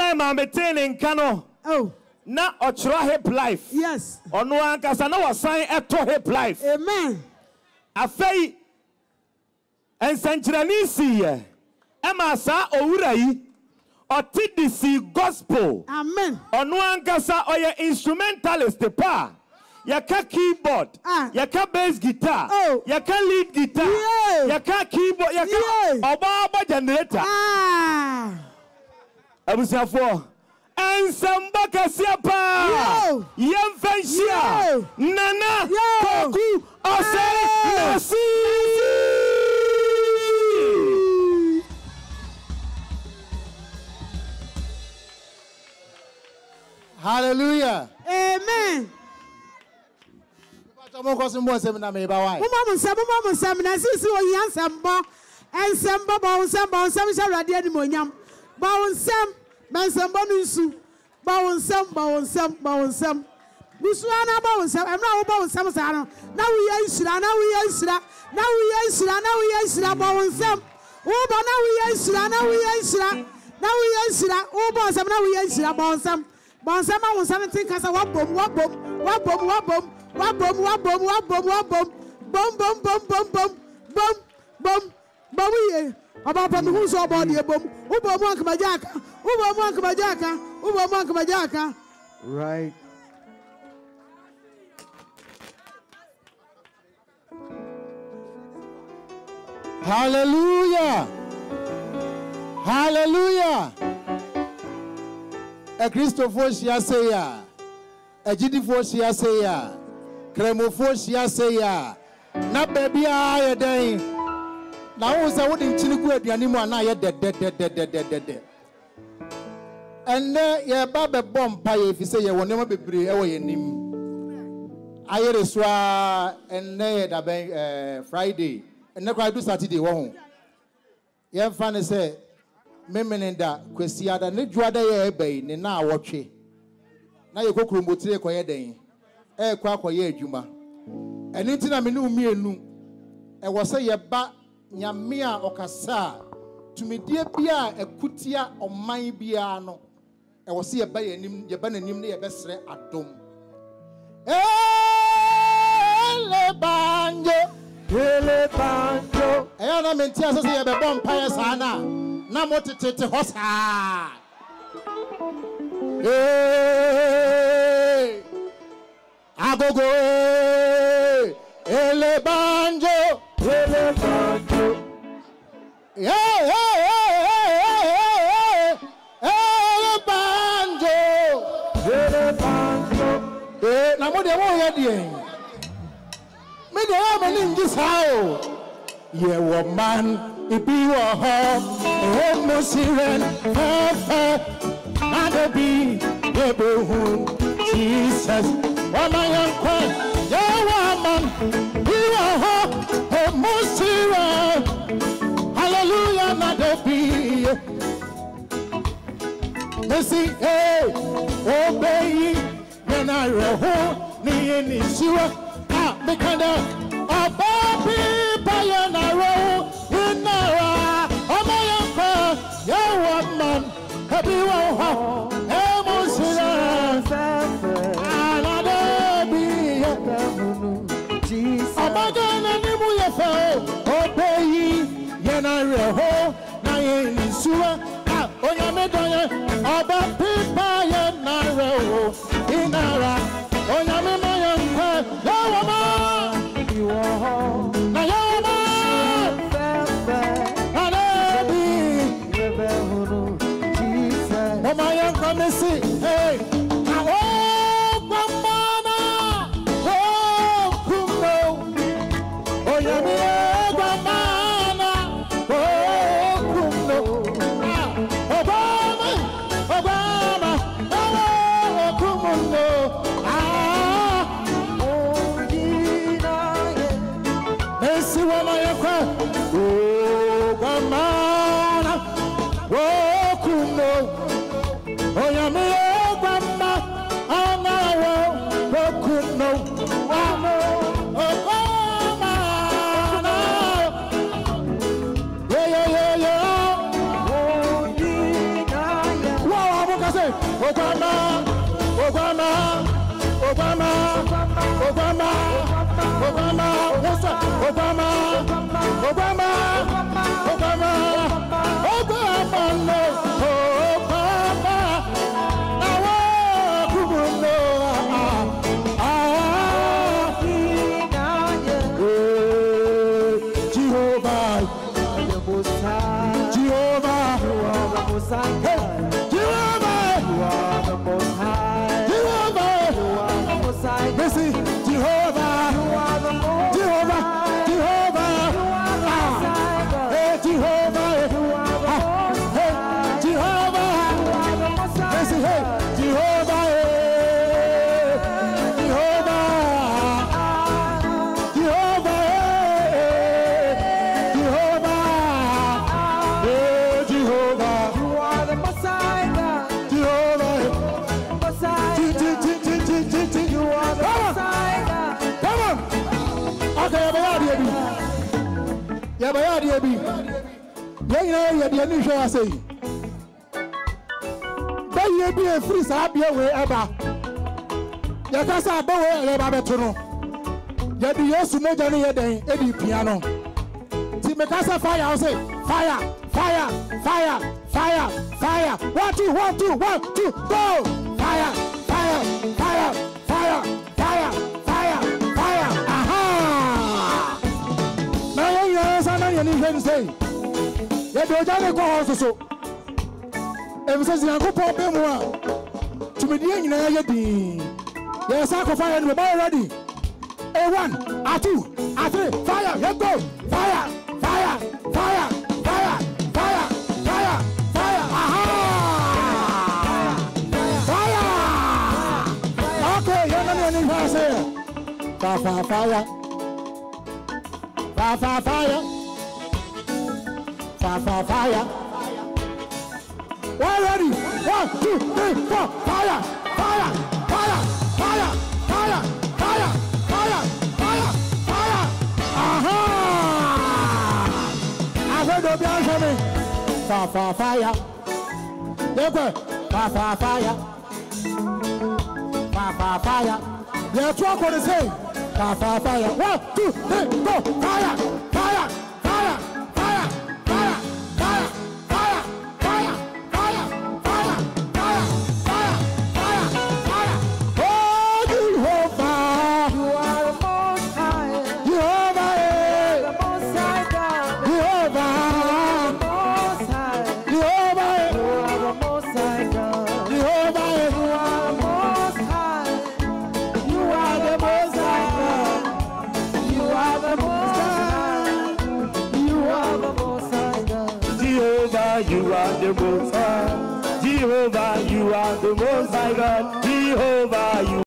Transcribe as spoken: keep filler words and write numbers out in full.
time I'm attaining Kano. Oh. Na ochra hip life. Yes. Ono ankasa na wasan eto hip life. Amen. Afei ensankrani siye. Ema sa owura yi oti disi gospel. Amen. Ono ankasa oye instrumentalist pa. Yaka keyboard, ah. yaka bass guitar, oh. yaka lead guitar, yeah. yaka keyboard, yaka yeah. oba generator. Ah. Abusafo. And samba kasiapa. Yem fenshia. Nana. Koku. Ose. Nacee'S. Hallelujah. Amen. Mama Musa, Mama Musa, Nacee'S o yansamba. And samba bonsamba, samba sharadi animonyam. Bonsam. Mansamba nusu. Bonsam, bonsam, bonsam. Busuana bonsam. I'm not bonsam sana. Now we are Isra, now we are Isra. Now we are Isra, now we are Isra, bonsam. Oh, but now we are Isra, now we are Isra. Now we are Isra. Oh, bonsam, now we are Isra, bonsam. Bonsam, bonsam, think as a wap bomb, wap bomb, wap bomb, wap bomb. Wap bum wap bum wap bum wap bum bum bum bum bum bum bum bum bum ye about bum who's about the bum who bum one kamajaka who bum one kamajaka who bum one kamajaka. Right. Hallelujah. Hallelujah. A Christopher shia say ya. A G D four shia say ya. Cremophobia say ya. Na baby I day. Now was I wouldn't chiniku at the animal and I had dead, dead, dead, dead, dead, dead, dead. And there, yeah, Baba bomb pie if you say you will never be free away in him. I had a swa and there that Friday and never I do Saturday. Won't you? Fanny say, Memenenda, Questia, and let you other bay, and now watch it. Now you go to quiet day. Eh, kwa kwa ye juma. And it's na menu me nu. E was say ye ba nyamia okasa. To me dear bia a kutia or my biano. I was see a bay and ye ban and him near bestre at dome. Ele banjo, ele banjo. I am in tears as a vampire sana. Namotete hosa. Hey. Agogo, ele banjo, ele banjo. Yeah, yeah, yeah, yeah, ele banjo, ele banjo. Eh, na mo de mo ye die. Me de o me nim this how. Ye wo man, ibi wo ho, e mo siren, fa fa. Na de bi, ye be hu, Jesus. Wama yankwa, ya waman, you are a musira. Hallelujah, not a be. Mercy, eh, obey, when I reho, ni any sure, ah, because of baby, by an arrow, in Nara, Wama yankwa, ya waman, happy one, a musira. Obey, Yana Reho, Naye Sua, Oyame, Oba Pipa, Yana Reho, Inara, Oyame, Yawama, you are Nayama, Anabi, Jesus, Omaya, come and see, hey. Oh, Obama, Obama, Obama, Obama, Obama, what's up? Obama, Obama, Obama, Obama, no, Obama. Now, who will know? Ah, Jehovah, Jehovah, hey, Jehovah, you are the most high. Jehovah, you are the most high. Listen, Jehovah, you are the most Jehovah, Jehovah, you are the most high. Hey, Jehovah, you are the most high. Jehovah, you are the most high. Listen, hey, Jehovah, Jehovah, Jehovah, Jehovah, hey, Jehovah, you are the most high. Jehovah, most high. You are the most high. Come on. Okay, yeah, but yeah, baby. Yeah, yeah, yeah, yeah, you shall say. But you be a free sab, you wherever. You can't say, but wherever to know. You be used to make any day, any piano. See, make us a fire, I'll say, fire, fire, fire, fire, fire. One, two, one, two, one, two, go! Fire, fire, fire, fire, fire, fire, fire. Aha! Now you know something you need to say. You do just go also. If says you go pop them one. To me, you know you be. Yes, I can fire and we're ready. A one, a two, a three, fire, let's go! Fire, fire, fire, fire, fire, fire, fire. Aha! Okay, you're not going to say fire, fire, fire, fire, fire, fire, fire, fire, fire. We're ready. One, two, three, four. Fire, fire, fire, fire, fire, fire, fire, fire, fire. Aha! I heard the bell for me. Fire, fire, fire. Fire, fire, fire. Fire, fire, fire. They're talking on the same. Fire, fire, fire. One, two, three, go. Fire, fire, fire, fire, fire, fire, fire, fire, fire, fire, fire, fire, fire, fire. Oh, Jehovah, you are the most high. Jehovah, the most high God. Jehovah, the most high. Jehovah, you are the most high God. Jehovah, you are the most high. You are the most high God. You are the most high. You are the most high God. Jehovah, you are the most high. Jehovah, you are the most high God. Jehovah, you